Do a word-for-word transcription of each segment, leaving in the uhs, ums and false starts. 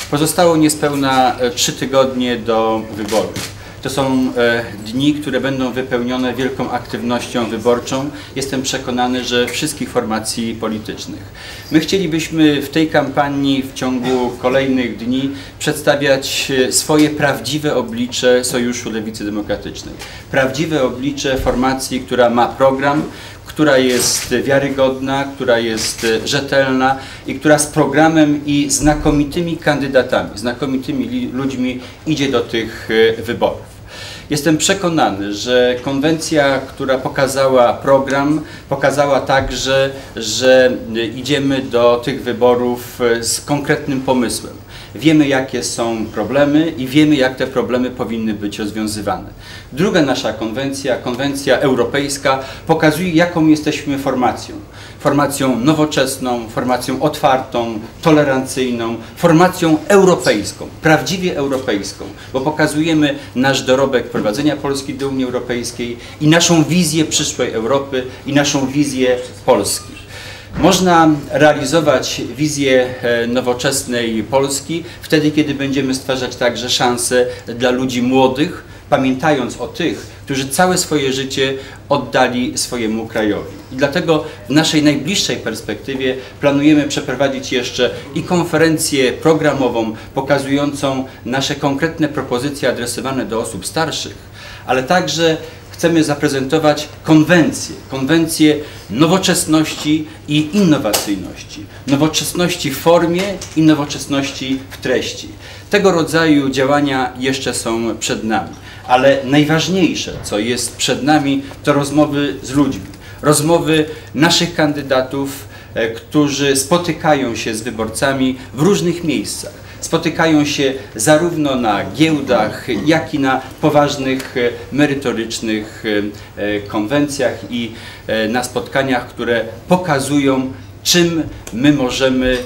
Pozostało niespełna trzy tygodnie do wyborów. To są dni, które będą wypełnione wielką aktywnością wyborczą. Jestem przekonany, że wszystkich formacji politycznych. My chcielibyśmy w tej kampanii w ciągu kolejnych dni przedstawiać swoje prawdziwe oblicze Sojuszu Lewicy Demokratycznej. Prawdziwe oblicze formacji, która ma program, która jest wiarygodna, która jest rzetelna i która z programem i znakomitymi kandydatami, znakomitymi ludźmi idzie do tych wyborów. Jestem przekonany, że konwencja, która pokazała program, pokazała także, że idziemy do tych wyborów z konkretnym pomysłem. Wiemy, jakie są problemy i wiemy, jak te problemy powinny być rozwiązywane. Druga nasza konwencja, konwencja europejska, pokazuje, jaką jesteśmy formacją. Formacją nowoczesną, formacją otwartą, tolerancyjną, formacją europejską, prawdziwie europejską, bo pokazujemy nasz dorobek prowadzenia Polski do Unii Europejskiej i naszą wizję przyszłej Europy i naszą wizję Polski. Można realizować wizję nowoczesnej Polski wtedy, kiedy będziemy stwarzać także szanse dla ludzi młodych, pamiętając o tych, którzy całe swoje życie oddali swojemu krajowi. I dlatego w naszej najbliższej perspektywie planujemy przeprowadzić jeszcze i konferencję programową pokazującą nasze konkretne propozycje adresowane do osób starszych, ale także chcemy zaprezentować konwencję, konwencję nowoczesności i innowacyjności. Nowoczesności w formie i nowoczesności w treści. Tego rodzaju działania jeszcze są przed nami, ale najważniejsze, co jest przed nami, to rozmowy z ludźmi. Rozmowy naszych kandydatów, którzy spotykają się z wyborcami w różnych miejscach. Spotykają się zarówno na giełdach, jak i na poważnych, merytorycznych konwencjach i na spotkaniach, które pokazują, czym my możemy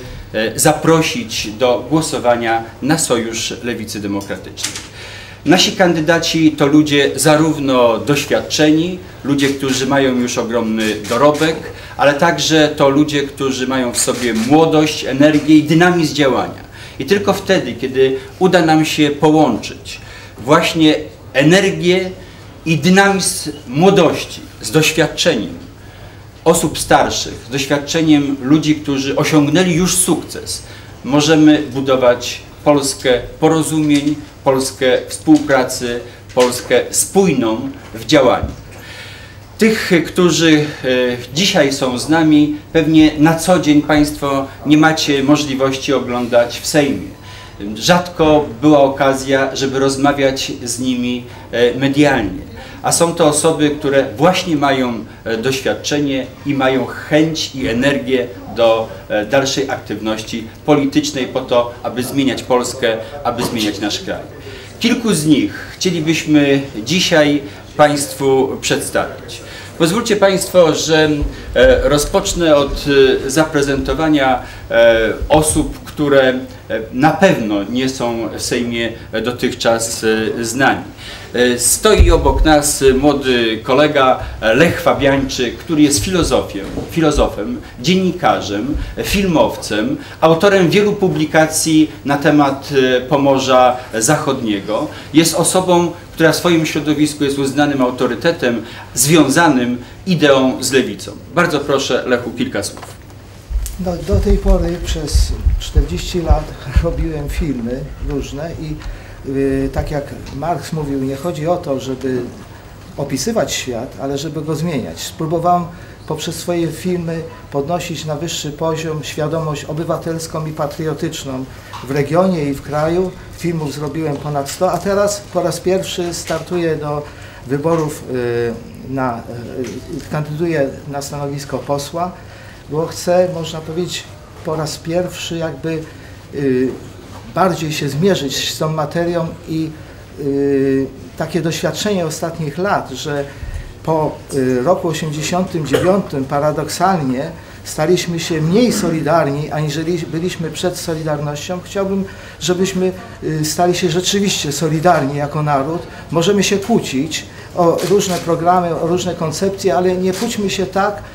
zaprosić do głosowania na Sojusz Lewicy Demokratycznej. Nasi kandydaci to ludzie zarówno doświadczeni, ludzie, którzy mają już ogromny dorobek, ale także to ludzie, którzy mają w sobie młodość, energię i dynamizm działania. I tylko wtedy, kiedy uda nam się połączyć właśnie energię i dynamizm młodości z doświadczeniem osób starszych, z doświadczeniem ludzi, którzy osiągnęli już sukces, możemy budować Polskę porozumień, Polskę współpracy, Polskę spójną w działaniu. Tych, którzy dzisiaj są z nami, pewnie na co dzień Państwo nie macie możliwości oglądać w Sejmie. Rzadko była okazja, żeby rozmawiać z nimi medialnie. A są to osoby, które właśnie mają doświadczenie i mają chęć i energię do dalszej aktywności politycznej po to, aby zmieniać Polskę, aby zmieniać nasz kraj. Kilku z nich chcielibyśmy dzisiaj Państwu przedstawić. Pozwólcie Państwo, że rozpocznę od zaprezentowania osób, które na pewno nie są w Sejmie dotychczas znani. Stoi obok nas młody kolega Lech Fabiańczyk, który jest filozofiem, filozofem, dziennikarzem, filmowcem, autorem wielu publikacji na temat Pomorza Zachodniego. Jest osobą, która w swoim środowisku jest uznanym autorytetem związanym ideą z lewicą. Bardzo proszę, Lechu, kilka słów. No, do tej pory przez czterdzieści lat robiłem filmy różne i yy, tak jak Marks mówił, nie chodzi o to, żeby opisywać świat, ale żeby go zmieniać. Spróbowałem poprzez swoje filmy podnosić na wyższy poziom świadomość obywatelską i patriotyczną w regionie i w kraju. Filmów zrobiłem ponad sto, a teraz po raz pierwszy startuję do wyborów, yy, na, yy, kandyduję na stanowisko posła, bo chcę, można powiedzieć, po raz pierwszy jakby y, bardziej się zmierzyć z tą materią i y, takie doświadczenie ostatnich lat, że po y, roku osiemdziesiątym dziewiątym paradoksalnie staliśmy się mniej solidarni, aniżeli byliśmy przed Solidarnością. Chciałbym, żebyśmy y, stali się rzeczywiście solidarni jako naród. Możemy się kłócić o różne programy, o różne koncepcje, ale nie kłóćmy się tak,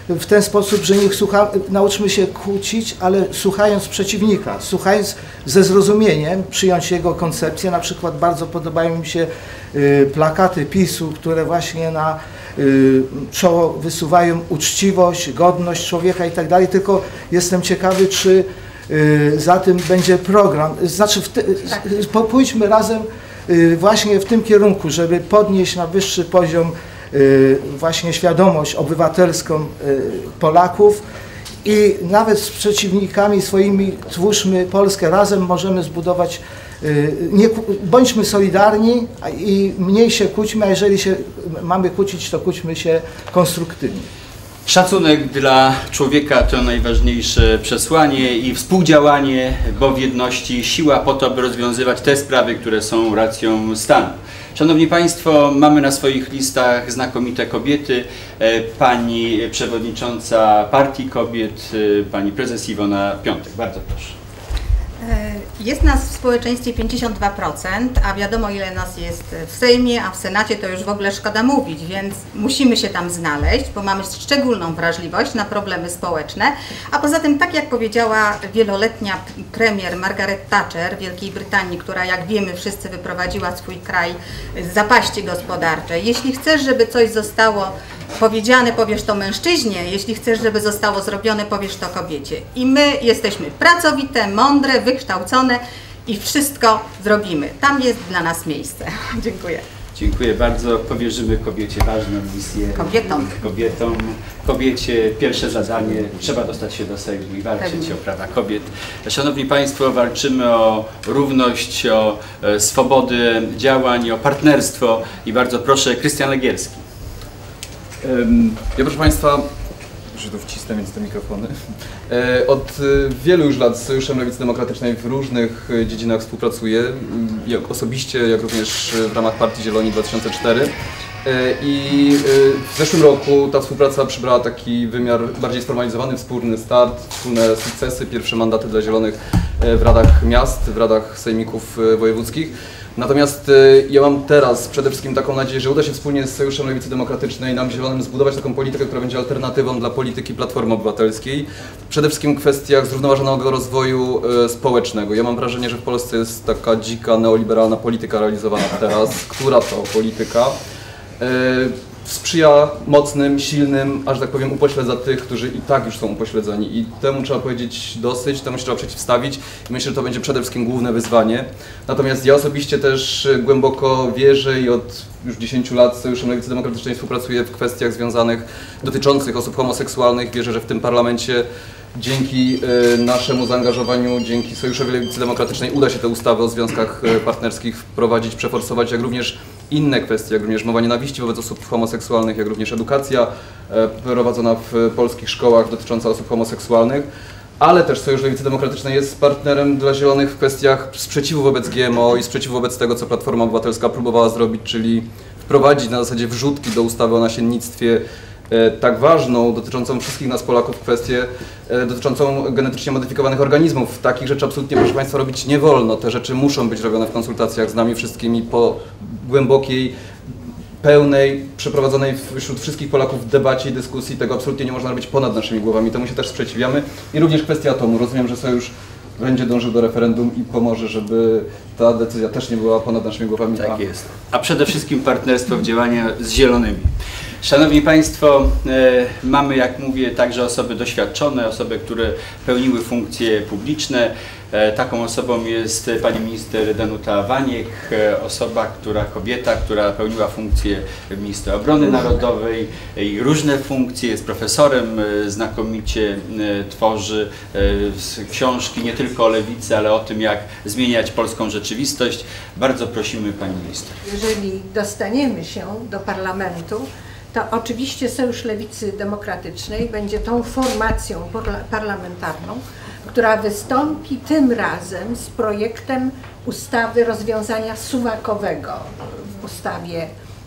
w ten sposób, że niech słucha, nauczmy się kłócić, ale słuchając przeciwnika, słuchając ze zrozumieniem, przyjąć jego koncepcję. Na przykład bardzo podobają mi się y, plakaty PiSu, które właśnie na y, czoło wysuwają uczciwość, godność człowieka i tak dalej, tylko jestem ciekawy, czy y, za tym będzie program, znaczy w te, tak. Pójdźmy razem y, właśnie w tym kierunku, żeby podnieść na wyższy poziom właśnie świadomość obywatelską Polaków i nawet z przeciwnikami swoimi twórzmy Polskę razem, możemy zbudować, nie, bądźmy solidarni i mniej się kłóćmy, a jeżeli się mamy kłócić, to kłóćmy się konstruktywnie. Szacunek dla człowieka to najważniejsze przesłanie i współdziałanie, bo w jedności siła po to, by rozwiązywać te sprawy, które są racją stanu. Szanowni Państwo, mamy na swoich listach znakomite kobiety. Pani przewodnicząca Partii Kobiet, pani prezes Iwona Piątek. Bardzo proszę. Jest nas w społeczeństwie pięćdziesiąt dwa procent, a wiadomo ile nas jest w Sejmie, a w Senacie to już w ogóle szkoda mówić, więc musimy się tam znaleźć, bo mamy szczególną wrażliwość na problemy społeczne. A poza tym, tak jak powiedziała wieloletnia premier Margaret Thatcher Wielkiej Brytanii, która jak wiemy wszyscy wyprowadziła swój kraj z zapaści gospodarczej, jeśli chcesz, żeby coś zostało powiedziane, powiesz to mężczyźnie, jeśli chcesz, żeby zostało zrobione, powiesz to kobiecie. I my jesteśmy pracowite, mądre, wykształcone i wszystko zrobimy. Tam jest dla nas miejsce. Dziękuję. Dziękuję bardzo. Powierzymy kobiecie ważną misję. Kobietom. Kobietom. Kobiecie pierwsze zadanie. Trzeba dostać się do Sejmu i walczyć Pewnie. o prawa kobiet. Szanowni Państwo, walczymy o równość, o e, swobodę działań, o partnerstwo i bardzo proszę, Krystian Legierski. Ja, proszę Państwa, że tu wcisnę między te mikrofony. Od wielu już lat z Sojuszem Lewicy Demokratycznej w różnych dziedzinach współpracuję, jak osobiście, jak również w ramach Partii Zieloni dwa tysiące cztery. I w zeszłym roku ta współpraca przybrała taki wymiar bardziej sformalizowany, wspólny start, wspólne sukcesy, pierwsze mandaty dla Zielonych w radach miast, w radach sejmików wojewódzkich. Natomiast ja mam teraz przede wszystkim taką nadzieję, że uda się wspólnie z Sojuszem Lewicy Demokratycznej nam Zielonym zbudować taką politykę, która będzie alternatywą dla polityki Platformy Obywatelskiej. Przede wszystkim w kwestiach zrównoważonego rozwoju społecznego. Ja mam wrażenie, że w Polsce jest taka dzika, neoliberalna polityka realizowana teraz. Która to polityka sprzyja mocnym, silnym, aż tak powiem, upośledza tych, którzy i tak już są upośledzeni. I temu trzeba powiedzieć dosyć, temu się trzeba przeciwstawić. I myślę, że to będzie przede wszystkim główne wyzwanie. Natomiast ja osobiście też głęboko wierzę i od już dziesięciu lat z Sojuszem Lewicy Demokratycznej współpracuję w kwestiach związanych, dotyczących osób homoseksualnych. Wierzę, że w tym parlamencie dzięki y, naszemu zaangażowaniu, dzięki Sojuszowi Lewicy Demokratycznej uda się te ustawy o związkach y, partnerskich wprowadzić, przeforsować, jak również inne kwestie, jak również mowa nienawiści wobec osób homoseksualnych, jak również edukacja y, prowadzona w polskich szkołach dotycząca osób homoseksualnych. Ale też Sojusz Lewicy Demokratycznej jest partnerem dla Zielonych w kwestiach sprzeciwu wobec G M O i sprzeciwu wobec tego, co Platforma Obywatelska próbowała zrobić, czyli wprowadzić na zasadzie wrzutki do ustawy o nasiennictwie, tak ważną, dotyczącą wszystkich nas Polaków, kwestię dotyczącą genetycznie modyfikowanych organizmów. Takich rzeczy absolutnie, proszę Państwa, robić nie wolno. Te rzeczy muszą być robione w konsultacjach z nami wszystkimi po głębokiej, pełnej, przeprowadzonej wśród wszystkich Polaków debacie i dyskusji. Tego absolutnie nie można robić ponad naszymi głowami. Temu się też sprzeciwiamy. I również kwestia atomu. Rozumiem, że Sojusz będzie dążył do referendum i pomoże, żeby ta decyzja też nie była ponad naszymi głowami. Tak jest. A przede wszystkim partnerstwo w działaniu z Zielonymi. Szanowni Państwo, e, mamy, jak mówię, także osoby doświadczone, osoby, które pełniły funkcje publiczne. E, taką osobą jest pani minister Danuta Waniek, e, osoba, która, kobieta, która pełniła funkcję ministra obrony narodowej i różne funkcje, jest profesorem, e, znakomicie e, tworzy e, książki nie tylko o lewicy, ale o tym, jak zmieniać polską rzeczywistość. Bardzo prosimy pani minister. Jeżeli dostaniemy się do parlamentu, to oczywiście Sojusz Lewicy Demokratycznej będzie tą formacją parlamentarną, która wystąpi tym razem z projektem ustawy rozwiązania suwakowego w ustawie,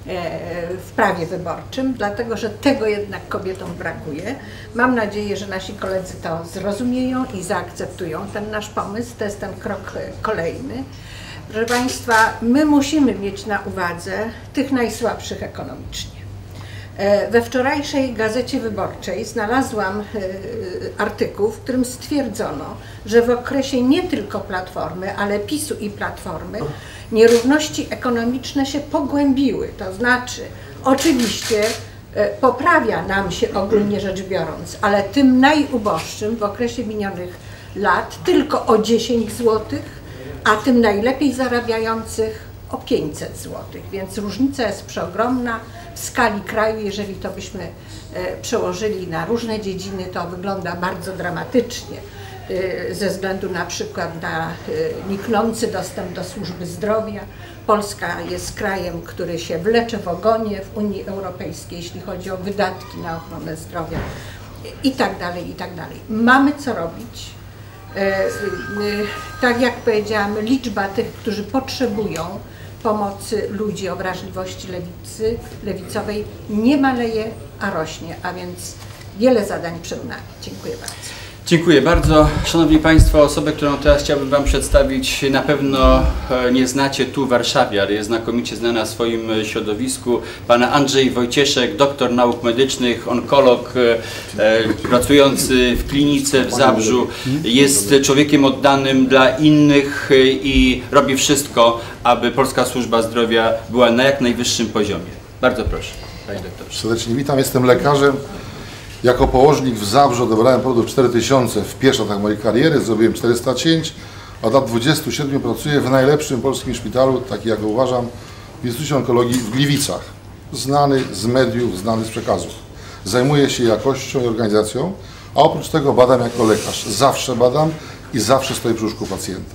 w prawie wyborczym, dlatego że tego jednak kobietom brakuje. Mam nadzieję, że nasi koledzy to zrozumieją i zaakceptują ten nasz pomysł. To jest ten krok kolejny. Proszę Państwa, my musimy mieć na uwadze tych najsłabszych ekonomicznie. We wczorajszej Gazecie Wyborczej znalazłam artykuł, w którym stwierdzono, że w okresie nie tylko Platformy, ale PiSu i Platformy nierówności ekonomiczne się pogłębiły. To znaczy, oczywiście poprawia nam się ogólnie rzecz biorąc, ale tym najuboższym w okresie minionych lat tylko o dziesięć złotych, a tym najlepiej zarabiających o pięćset złotych, więc różnica jest przeogromna w skali kraju. Jeżeli to byśmy przełożyli na różne dziedziny, to wygląda bardzo dramatycznie ze względu na przykład na niknący dostęp do służby zdrowia. Polska jest krajem, który się wlecze w ogonie w Unii Europejskiej, jeśli chodzi o wydatki na ochronę zdrowia i tak dalej, i tak dalej. Mamy co robić. Tak jak powiedziałam, liczba tych, którzy potrzebują pomocy ludzi o wrażliwości lewicy, lewicowej nie maleje, a rośnie, a więc wiele zadań przed nami. Dziękuję bardzo. Dziękuję bardzo. Szanowni Państwo, osobę, którą teraz chciałbym Wam przedstawić, na pewno nie znacie tu w Warszawie, ale jest znakomicie znana w swoim środowisku. Pan Andrzej Wojcieszek, doktor nauk medycznych, onkolog, e, pracujący w klinice w Zabrzu. Jest człowiekiem oddanym dla innych i robi wszystko, aby polska służba zdrowia była na jak najwyższym poziomie. Bardzo proszę, Panie doktorze. Serdecznie witam, jestem lekarzem. Jako położnik w Zabrzu odebrałem porodów cztery tysiące w pierwszych latach mojej kariery, zrobiłem czterysta cięć, a od lat dwudziestu siedmiu pracuję w najlepszym polskim szpitalu, taki jak go uważam, w Instytucie Onkologii w Gliwicach. Znany z mediów, znany z przekazów. Zajmuję się jakością i organizacją, a oprócz tego badam jako lekarz. Zawsze badam i zawsze stoję przy łóżku pacjenta.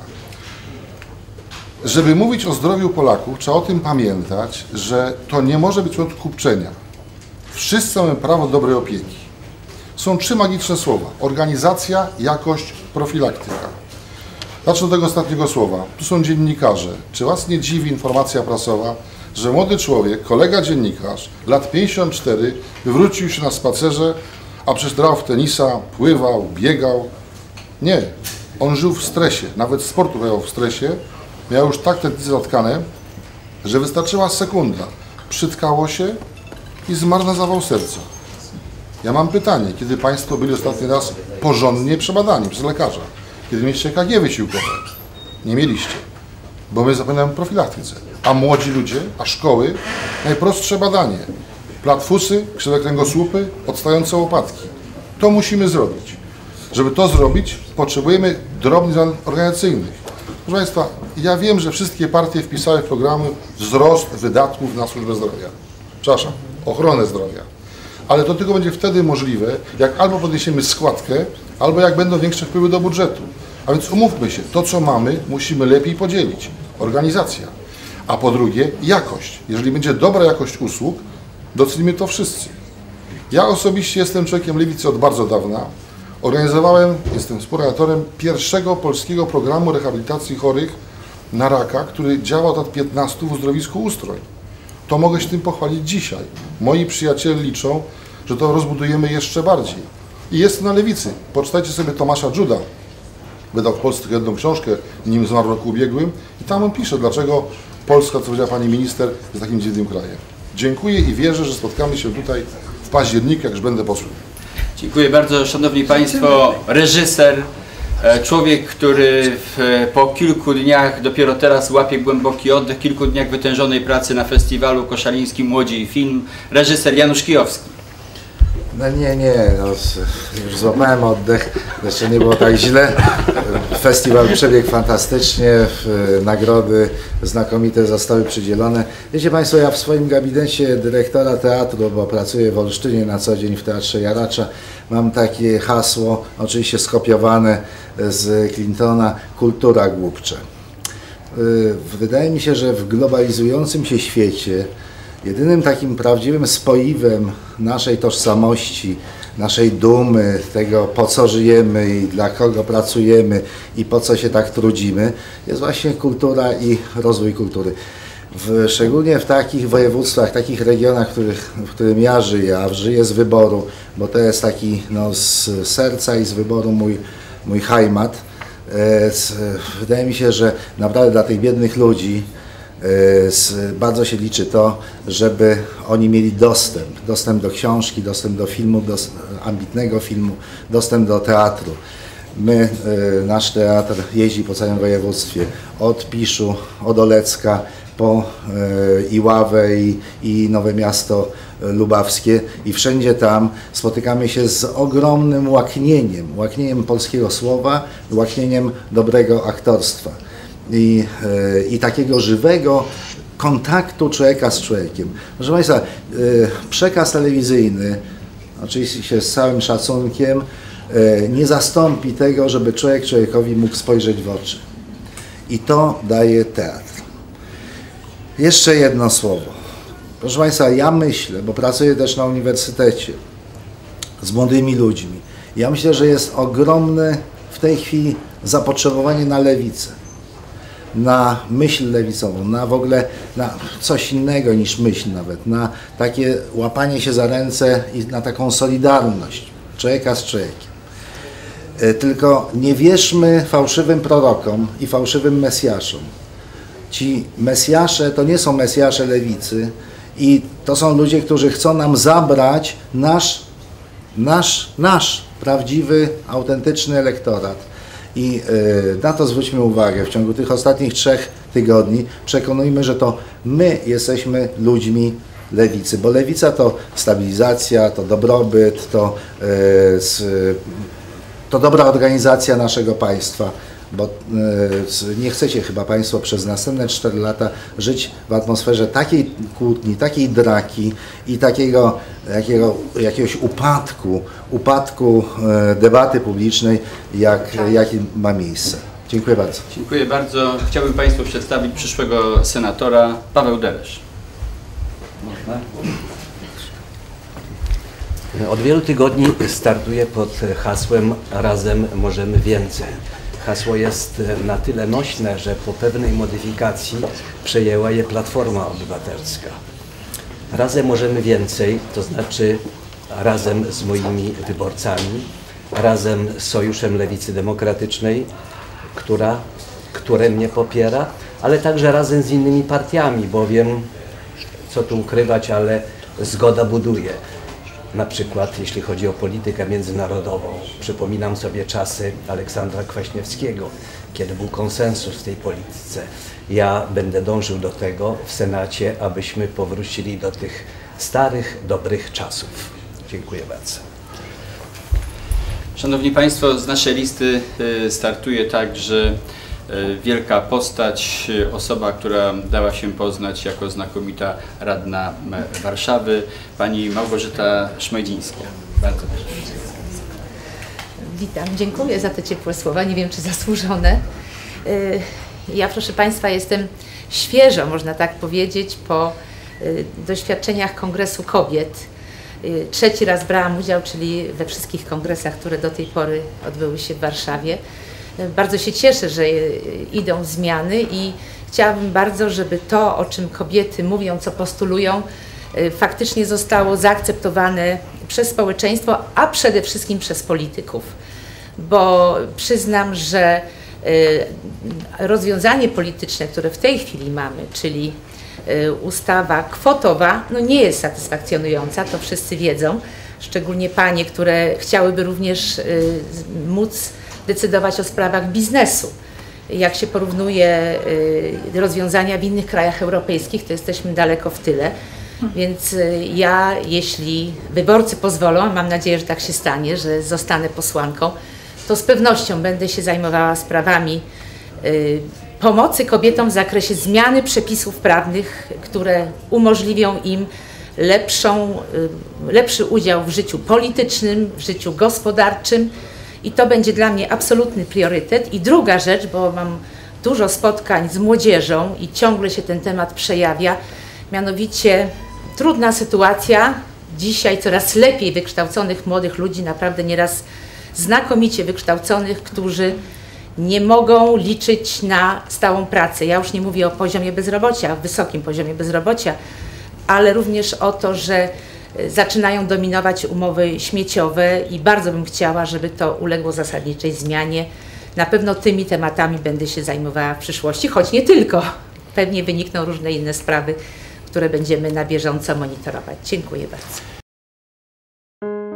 Żeby mówić o zdrowiu Polaków, trzeba o tym pamiętać, że to nie może być od kupczenia. Wszyscy mamy prawo do dobrej opieki. Są trzy magiczne słowa. Organizacja, jakość, profilaktyka. Zacznę od tego ostatniego słowa. Tu są dziennikarze. Czy Was nie dziwi informacja prasowa, że młody człowiek, kolega dziennikarz, lat pięćdziesiąt cztery, wywrócił się na spacerze, a przecież grał w tenisa, pływał, biegał? Nie. On żył w stresie. Nawet z sportu miał w stresie. Miał już tak tętnice zatkane, że wystarczyła sekunda. Przytkało się i zmarł na zawał serca. Ja mam pytanie, kiedy Państwo byli ostatni raz porządnie przebadani przez lekarza? Kiedy mieliście K G wysiłkowe? Nie mieliście, bo my zapominamy o profilaktyce. A młodzi ludzie, a szkoły, najprostsze badanie. Platfusy, krzywe kręgosłupy, odstające łopatki. To musimy zrobić. Żeby to zrobić, potrzebujemy drobnych zmian organizacyjnych. Proszę Państwa, ja wiem, że wszystkie partie wpisały w programy wzrost wydatków na służbę zdrowia. Przepraszam, ochronę zdrowia. Ale to tylko będzie wtedy możliwe, jak albo podniesiemy składkę, albo jak będą większe wpływy do budżetu. A więc umówmy się, to co mamy, musimy lepiej podzielić. Organizacja. A po drugie, jakość. Jeżeli będzie dobra jakość usług, docenimy to wszyscy. Ja osobiście jestem człowiekiem lewicy od bardzo dawna. Organizowałem, jestem współorganizatorem pierwszego polskiego programu rehabilitacji chorych na raka, który działa od lat piętnastu w uzdrowisku Ustroj. To mogę się tym pochwalić dzisiaj. Moi przyjaciele liczą, że to rozbudujemy jeszcze bardziej. I jest na lewicy. Poczytajcie sobie Tomasza Dżuda. Wydał w Polsce jedną książkę, nim zmarł w roku ubiegłym. I tam on pisze, dlaczego Polska, co powiedziała pani minister, jest takim dziwnym krajem. Dziękuję i wierzę, że spotkamy się tutaj w październiku, jak już będę posłem. Dziękuję bardzo, Szanowni Państwo. Reżyser, człowiek, który w, po kilku dniach, dopiero teraz łapie głęboki oddech, kilku dniach wytężonej pracy na festiwalu koszalińskim Młodzi i Film, reżyser Janusz Kijowski. No nie, nie, no, już złapałem oddech, jeszcze nie było tak źle. Festiwal przebiegł fantastycznie, nagrody znakomite zostały przydzielone. Wiecie Państwo, ja w swoim gabinecie dyrektora teatru, bo pracuję w Olsztynie na co dzień w Teatrze Jaracza, mam takie hasło, oczywiście skopiowane z Clintona, kultura głupcze. Wydaje mi się, że w globalizującym się świecie jedynym takim prawdziwym spoiwem naszej tożsamości, naszej dumy, tego po co żyjemy i dla kogo pracujemy i po co się tak trudzimy, jest właśnie kultura i rozwój kultury. W, szczególnie w takich województwach, takich regionach, w, których, w którym ja żyję, a żyję z wyboru, bo to jest taki no, z serca i z wyboru mój, mój heimat. E, z, wydaje mi się, że naprawdę dla tych biednych ludzi Bardzo się liczy to, żeby oni mieli dostęp, dostęp do książki, dostęp do filmu, do ambitnego filmu, dostęp do teatru. My, nasz teatr jeździ po całym województwie, od Piszu, od Olecka, po Iławę i, i Nowe Miasto Lubawskie i wszędzie tam spotykamy się z ogromnym łaknieniem, łaknieniem polskiego słowa, łaknieniem dobrego aktorstwa i, i takiego żywego kontaktu człowieka z człowiekiem. Proszę Państwa, przekaz telewizyjny, oczywiście z całym szacunkiem, nie zastąpi tego, żeby człowiek człowiekowi mógł spojrzeć w oczy. I to daje teatr. Jeszcze jedno słowo. Proszę Państwa, ja myślę, bo pracuję też na uniwersytecie z młodymi ludźmi. Ja myślę, że jest ogromne w tej chwili zapotrzebowanie na lewicę, na myśl lewicową, na w ogóle na coś innego niż myśl nawet, na takie łapanie się za ręce i na taką solidarność człowieka z człowiekiem. Tylko nie wierzmy fałszywym prorokom i fałszywym mesjaszom. Ci mesjasze to nie są mesjasze lewicy i to są ludzie, którzy chcą nam zabrać nasz, nasz, nasz prawdziwy, autentyczny elektorat. I y, na to zwróćmy uwagę. W ciągu tych ostatnich trzech tygodni przekonujmy, że to my jesteśmy ludźmi lewicy, bo lewica to stabilizacja, to dobrobyt, to, y, z, to dobra organizacja naszego państwa. Bo nie chcecie chyba Państwo przez następne cztery lata żyć w atmosferze takiej kłótni, takiej draki i takiego jakiego, jakiegoś upadku, upadku debaty publicznej, jak, jaki ma miejsce. Dziękuję bardzo. Dziękuję bardzo. Chciałbym Państwu przedstawić przyszłego senatora, Paweł Delesz. Można? Od wielu tygodni startuję pod hasłem Razem możemy więcej. Hasło jest na tyle nośne, że po pewnej modyfikacji przejęła je Platforma Obywatelska. Razem możemy więcej, to znaczy razem z moimi wyborcami, razem z Sojuszem Lewicy Demokratycznej, która, które mnie popiera, ale także razem z innymi partiami, bowiem, co tu ukrywać, ale zgoda buduje. Na przykład jeśli chodzi o politykę międzynarodową. Przypominam sobie czasy Aleksandra Kwaśniewskiego, kiedy był konsensus w tej polityce. Ja będę dążył do tego w Senacie, abyśmy powrócili do tych starych, dobrych czasów. Dziękuję bardzo. Szanowni Państwo, z naszej listy startuje także wielka postać, osoba, która dała się poznać jako znakomita radna Warszawy, pani Małgorzata Szmajdzińska. Bardzo proszę. Witam, dziękuję za te ciepłe słowa, nie wiem czy zasłużone. Ja, proszę Państwa, jestem świeżo, można tak powiedzieć, po doświadczeniach Kongresu Kobiet. Trzeci raz brałam udział, czyli we wszystkich kongresach, które do tej pory odbyły się w Warszawie. Bardzo się cieszę, że idą zmiany i chciałabym bardzo, żeby to, o czym kobiety mówią, co postulują, faktycznie zostało zaakceptowane przez społeczeństwo, a przede wszystkim przez polityków. Bo przyznam, że rozwiązanie polityczne, które w tej chwili mamy, czyli ustawa kwotowa, no nie jest satysfakcjonująca, to wszyscy wiedzą, szczególnie panie, które chciałyby również móc decydować o sprawach biznesu. Jak się porównuje rozwiązania w innych krajach europejskich, to jesteśmy daleko w tyle. Więc ja, jeśli wyborcy pozwolą, mam nadzieję, że tak się stanie, że zostanę posłanką, to z pewnością będę się zajmowała sprawami pomocy kobietom w zakresie zmiany przepisów prawnych, które umożliwią im lepszą, lepszy udział w życiu politycznym, w życiu gospodarczym. I to będzie dla mnie absolutny priorytet. I druga rzecz, bo mam dużo spotkań z młodzieżą i ciągle się ten temat przejawia, mianowicie trudna sytuacja dzisiaj coraz lepiej wykształconych młodych ludzi, naprawdę nieraz znakomicie wykształconych, którzy nie mogą liczyć na stałą pracę. Ja już nie mówię o poziomie bezrobocia, wysokim poziomie bezrobocia, ale również o to, że zaczynają dominować umowy śmieciowe i bardzo bym chciała, żeby to uległo zasadniczej zmianie. Na pewno tymi tematami będę się zajmowała w przyszłości, choć nie tylko. pewnie wynikną różne inne sprawy, które będziemy na bieżąco monitorować. Dziękuję bardzo.